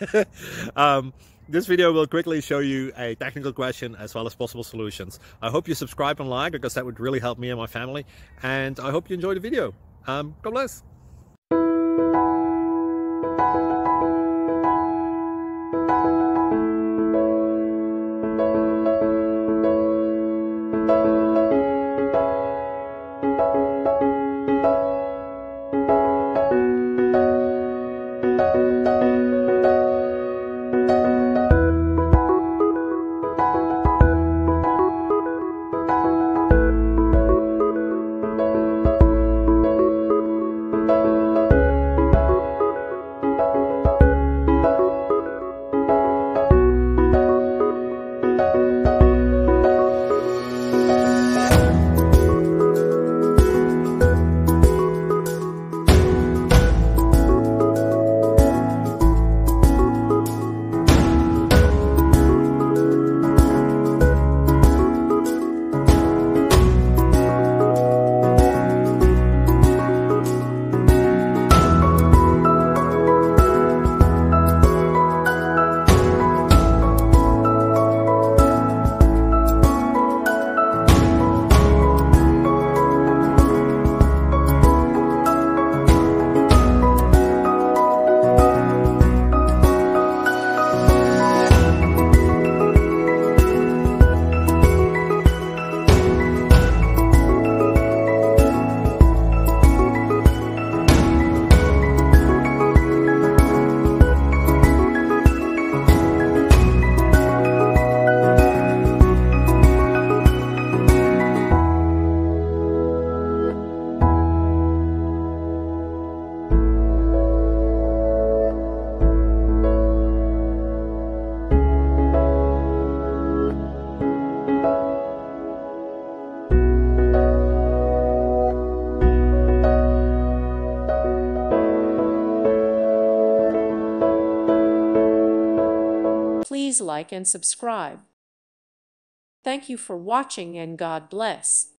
This video will quickly show you a technical question as well as possible solutions. I hope you subscribe and like, because that would really help me and my family. And I hope you enjoy the video. God bless. Please like and subscribe. Thank you for watching, and God bless.